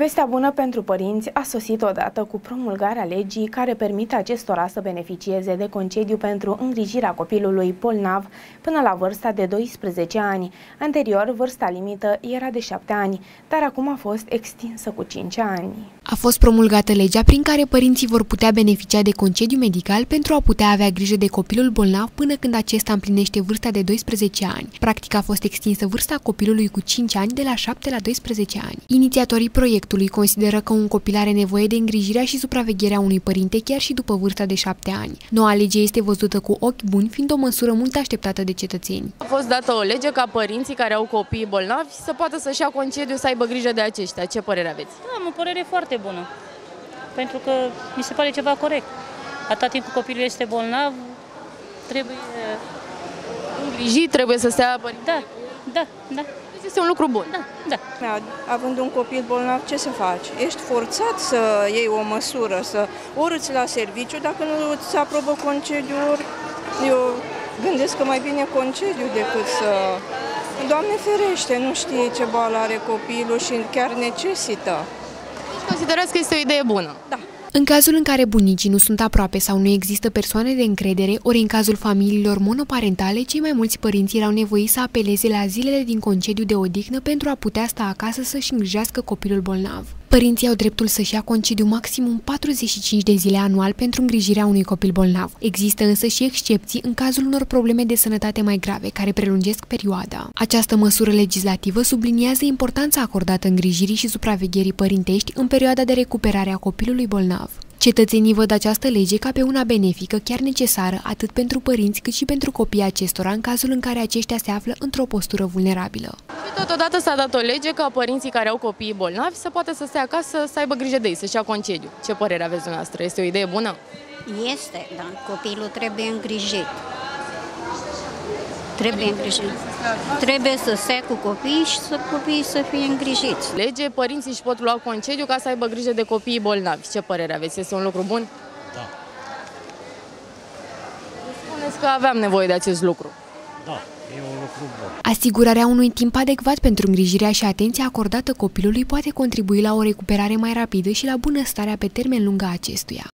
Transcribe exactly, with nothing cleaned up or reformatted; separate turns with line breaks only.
Vestea bună pentru părinți a sosit odată cu promulgarea legii care permite acestora să beneficieze de concediu pentru îngrijirea copilului bolnav până la vârsta de doisprezece ani. Anterior, vârsta limită era de șapte ani, dar acum a fost extinsă cu cinci ani.
A fost promulgată legea prin care părinții vor putea beneficia de concediu medical pentru a putea avea grijă de copilul bolnav până când acesta împlinește vârsta de doisprezece ani. Practic a fost extinsă vârsta copilului cu cinci ani de la șapte la doisprezece ani. Inițiatorii proiectului consideră că un copil are nevoie de îngrijirea și supravegherea unui părinte chiar și după vârsta de șapte ani. Noua lege este văzută cu ochi buni, fiind o măsură mult așteptată de cetățeni.
A fost dată o lege ca părinții care au copii bolnavi să poată să-și ia concediu, să aibă grijă de aceștia. Ce părere aveți?
Am o părere foarte bună, pentru că mi se pare ceva corect. Atâta timp cât copilul este bolnav, trebuie
îngrijit, trebuie să stea părinte.
Da, da, da.
Este un lucru bun.
Da, da.
Având un copil bolnav, ce să faci? Ești forțat să iei o măsură, să ori îți la serviciu, dacă nu îți aprobă concediul, eu gândesc că mai bine concediu decât să... Doamne ferește, nu știe ce boală are copilul și chiar necesită.
Deci considerați că este o idee bună?
Da.
În cazul în care bunicii nu sunt aproape sau nu există persoane de încredere, ori în cazul familiilor monoparentale, cei mai mulți părinți erau nevoiți să apeleze la zilele din concediu de odihnă pentru a putea sta acasă să-și îngrijească copilul bolnav. Părinții au dreptul să-și ia concediu maximum patruzeci și cinci de zile anual pentru îngrijirea unui copil bolnav. Există însă și excepții în cazul unor probleme de sănătate mai grave, care prelungesc perioada. Această măsură legislativă subliniază importanța acordată îngrijirii și supravegherii părintești în perioada de recuperare a copilului bolnav. Cetățenii văd această lege ca pe una benefică, chiar necesară, atât pentru părinți cât și pentru copiii acestora, în cazul în care aceștia se află într-o postură vulnerabilă.
Și totodată s-a dat o lege ca părinții care au copiii bolnavi să poată să stea acasă, să aibă grijă de ei, să-și ia concediu. Ce părere aveți dumneavoastră? Este o idee bună?
Este, dar copilul trebuie îngrijit. Trebuie îngrijit. Trebuie să stea cu copiii și să copiii să fie îngrijiți.
Lege, părinții își pot lua concediu ca să aibă grijă de copiii bolnavi. Ce părere aveți? Este un lucru bun?
Da.
Spuneți că aveam nevoie de acest lucru.
Da, e un lucru bun.
Asigurarea unui timp adecvat pentru îngrijirea și atenția acordată copilului poate contribui la o recuperare mai rapidă și la bunăstarea pe termen lung a acestuia.